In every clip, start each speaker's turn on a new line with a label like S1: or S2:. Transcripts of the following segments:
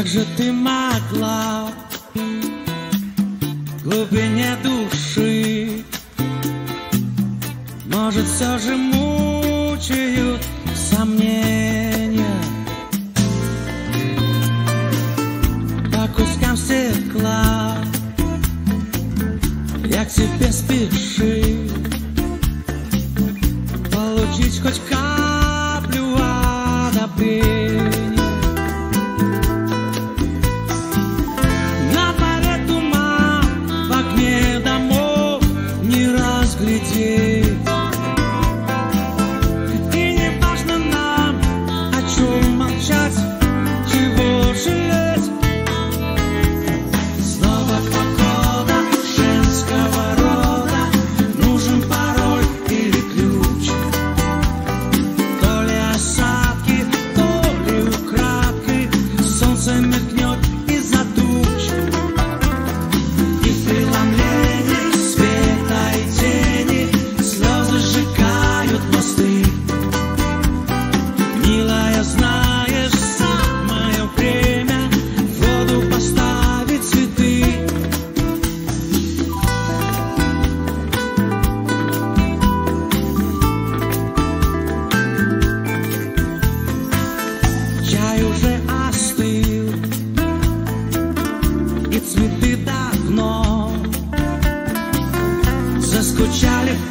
S1: Как же ты могла в глубине души? Может, все же мучают сомнения по кускам стекла. Я к тебе спеши получить хоть каплю одобрения. На дворе туман, в окне домов не разглядеть. И не важно нам, о чем молчать, чего жалеть. Снова погода женского рода, нужен пароль или ключ. То ли осадки, то ли украдкой солнце мелькнет из-за туч. И в преломлении света и тени слезы сжигают мосты. Милая, знаешь, самое время в воду поставить цветы. Чай уже остыл, и цветы давно заскучали в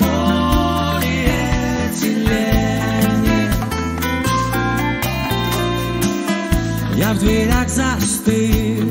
S1: полиэтилене. Я в дверях застыл,